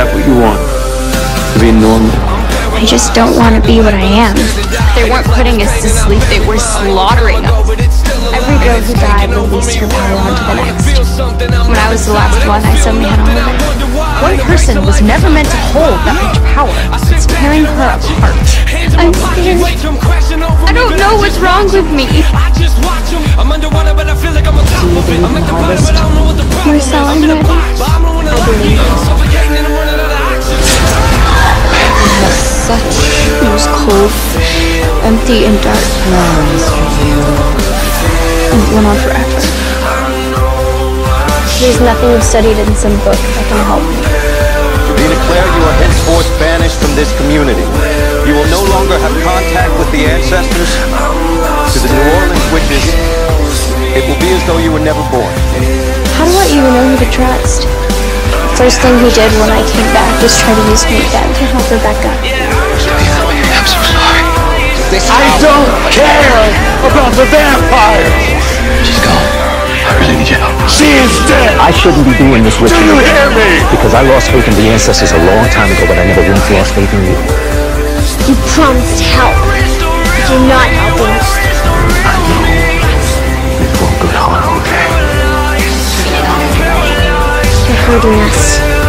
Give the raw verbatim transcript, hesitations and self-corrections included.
that what you want? To be normal? I just don't want to be what I am. They weren't putting us to sleep, they were slaughtering us. Every girl who died released her power onto the next. When I was the last one, I suddenly had all of it. One person was never meant to hold that much power. It's tearing her apart. I'm scared. I don't know what's wrong with me. Marcel, I'm ready. I believe Such. It was cold, empty, and dark. And it went on forever. There's nothing you've studied in some book that can help me. We declare you are henceforth banished from this community. You will no longer have contact with the ancestors. To the New Orleans witches, it will be as though you were never born. How do I even know who to trust? First thing he did when I came back was try to use me again to help Rebecca. I'm so sorry. I don't care about the vampire! She's gone. I really need your help. She is dead! I shouldn't be doing this with Do you. you hear me? Because I lost faith in the ancestors a long time ago, but I never once lost faith in you. You promised help, but you're not helping. I know. Before good heart, okay? You're hurting us.